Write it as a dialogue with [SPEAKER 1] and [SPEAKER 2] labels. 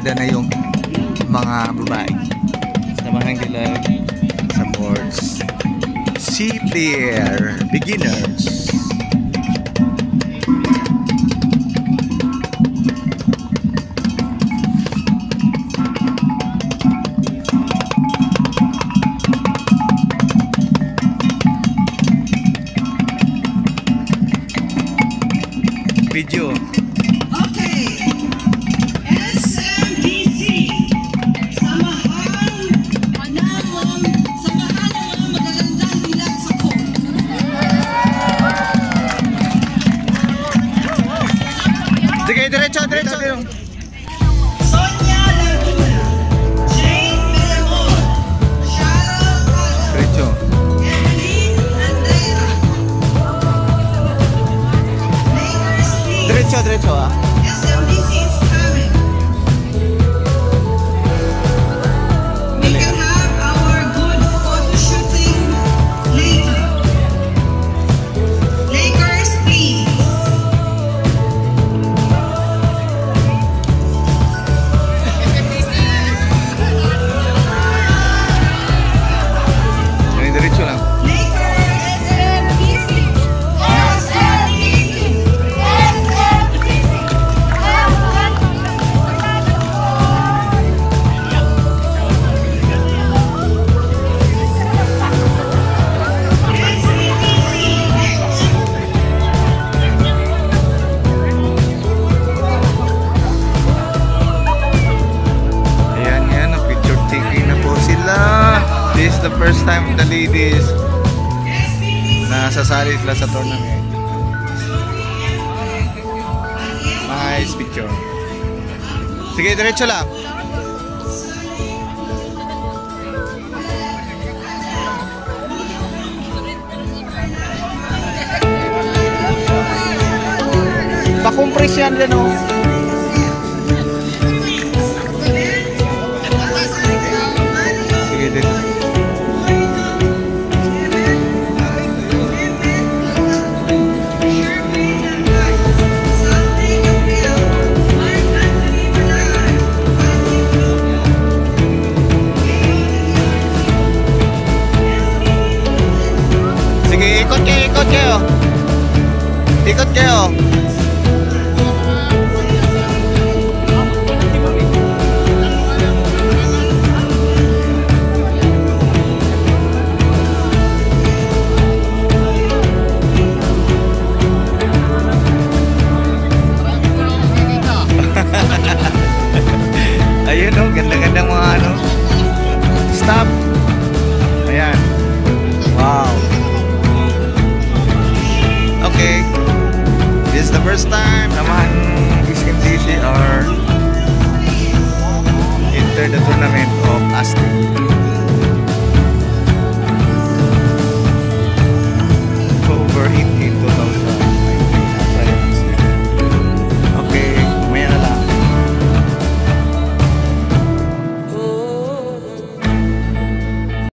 [SPEAKER 1] barkada na yung mga babae. Samahan nila sa boards. C player beginners. Video.
[SPEAKER 2] Okay. SMDC. Samahan ng mga magagandang bilang sa ko.
[SPEAKER 1] Sige, diretso.
[SPEAKER 2] Sonia Laguna. Jane Milamon. Cheryl Calo.
[SPEAKER 1] Diretso.
[SPEAKER 2] Evelyn Andrea. Lakers please.
[SPEAKER 1] Diretso ah.
[SPEAKER 2] SMDC is coming. We can have our good photo shooting later. Lakers, please.
[SPEAKER 1] Diretso lang.
[SPEAKER 2] Lakers, SMDC.
[SPEAKER 1] Ayan, picture taking na po sila. This is the first time the ladies nasasali sila sa tournament. Nice picture. Sige, diretso lang. Pakumpres yan din oh. Sige, dito. Sige, ikot kayo. Ikot kayo. Ayun oh, ganda-gandang mga ano. Stop. Ayan. Wow. Okay. This is the first time naman SMDC are enter the tournament of ASTI.